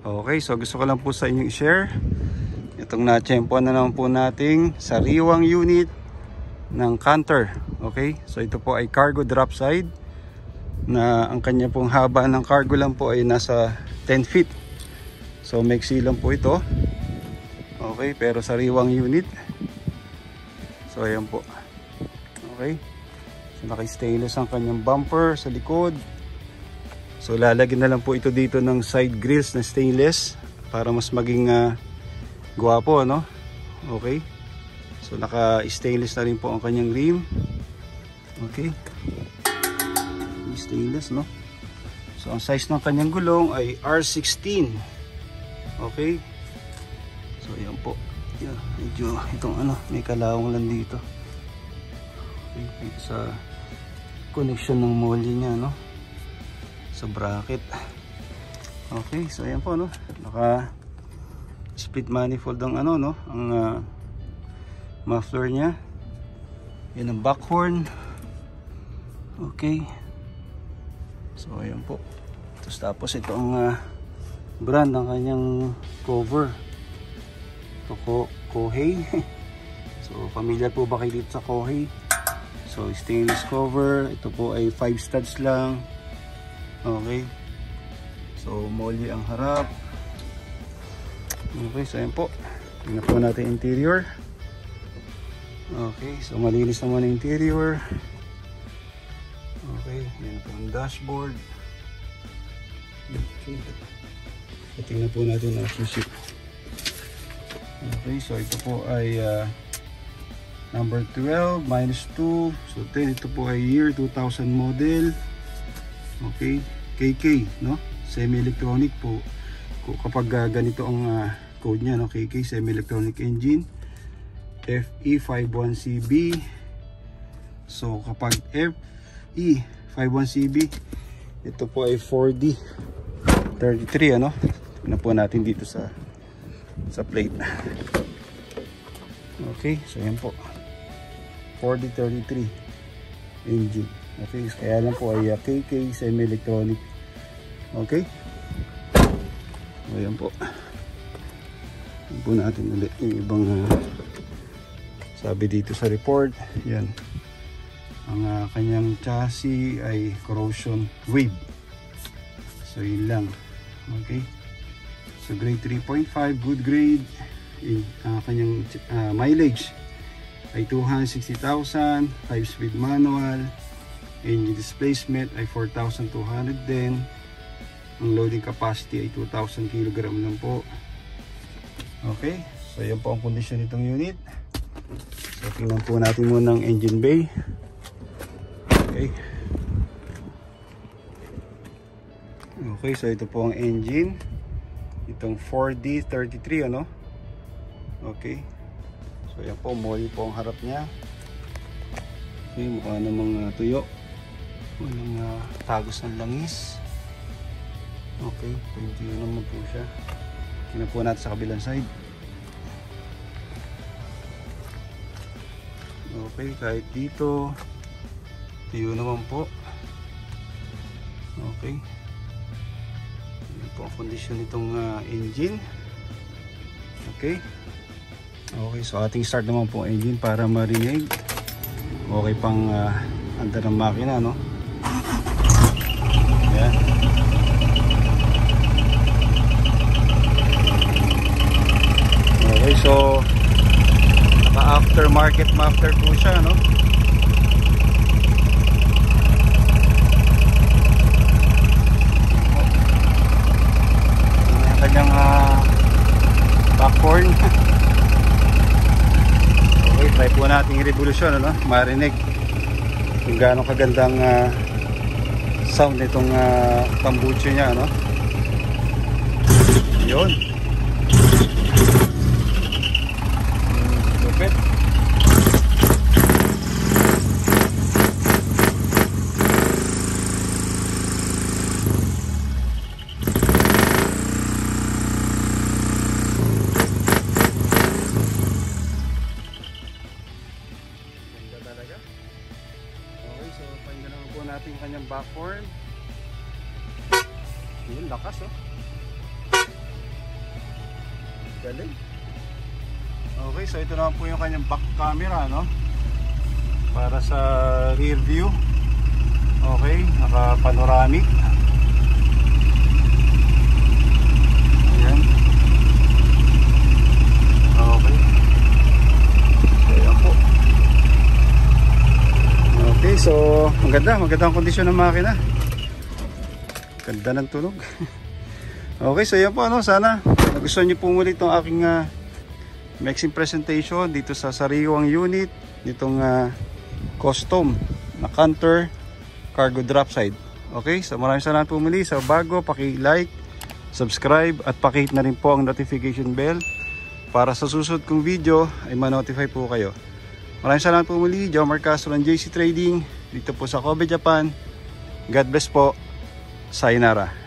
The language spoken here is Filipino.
Okay, so gusto ko lang po sa inyo i-share itong na-tsempo na naman po nating sariwang unit ng Canter. Okay, so ito po ay cargo drop side na ang kanya pong haba ng cargo lang po ay nasa 10 feet. So maiksi lang po ito. Okay, pero sariwang unit. So ayan po. Okay, so naka-stainless ang kanyang bumper sa likod. So lalagyan na lang po ito dito ng side grills na stainless para mas maging gwapo, no? Okay. So naka-stainless na rin po ang kanyang rim. Okay. Stainless, no? So ang size ng kanyang gulong ay R16. Okay. So ayan po. Yeah, medyo itong may kalawang lang dito. Okay, dito sa connection ng molly niya, no? Sa bracket. Okay, so ayan po, no? Naka split manifold ang no? Ang muffler niya. Yan ang back horn. Okay. So ayan po. Tapos ito ang brand ng kanyang cover. Ito Kohei. So familiar po ba kayo dito sa Kohei? So stainless cover. Ito po ay 5 studs lang. Okay. So molly ang harap. Okay, so ayan po. Tingnan po natin interior. Okay, so malinis naman ang interior. Okay, yan po ang dashboard. Okay. So tingnan po natin ang seat. Okay, so ito po ay number 12 minus 2. So ito po ay year 2000 model. Okay, KK, no? Semi-electronic po. Kapag ganito ang code niya, no? KK, semi-electronic engine. FE51CB. So kapag FE51CB, ito po ay 4D33, ano? Tingnan po natin dito sa plate. Okay, so yan po. 4D33 engine. Okay, kaya lang po ay KK semi-electronic. Okay. Ayan po. Ayan po natin ulit yung ibang sabi dito sa report. Yan. Ang kanyang chassis ay corrosion wave. So yun lang. Okay. So grade 3.5, good grade. Kanyang mileage ay 260,000, 5-speed manual. Engine displacement ay 4,200 din. Ang loading capacity ay 2,000 kg lang po. Okay, so yan po ang condition nitong unit. So tingnan po natin muna ang engine bay. Okay. Okay, so ito po ang engine. Itong 4D33, ano? Okay. So yan po, molly po ang harap niya. Okay, mukha namang tuyo. Walang tagos ng langis. Okay, tuyo naman po siya. Tingnan po natin sa kabilang side. Okay, kahit dito tuyo naman po. Okay. Yan po ang condition nitong engine. Okay. Okay, so ating start naman po ang engine para marinig. Okay pang under ng makina, no? Ayan. Okay, so aftermarket muffler po siya, no? Ang kanyang back horn. Okay, try po natin i-revolution, ano? Marinig kung gaano kagandang sound nitong tambucho niya, ano? Yun. Lupit. natin yung kanyang back horn. Yun, lakas oh. Galing. Okay, so ito naman po yung kanyang back camera, no? Para sa rear view. Okay, naka-panoramic. Ayan. Okay. Ayan po. Okay, so magandang kondisyon ng makina. Ganda ng tunog. Okay, so yan po, ano, sana nagustuhan niyo po muli itong aking mixing presentation dito sa sariwang unit nitong custom na Canter cargo drop side. Okay, so maraming salamat po muli. So bago, paki-like, subscribe at paki-hit na rin po ang notification bell para sa susunod kong video ay ma-notify po kayo. Maraming salamat po muli. Jomar Castro ng JC Trading dito po sa Kobe, Japan. God bless po. Sayonara.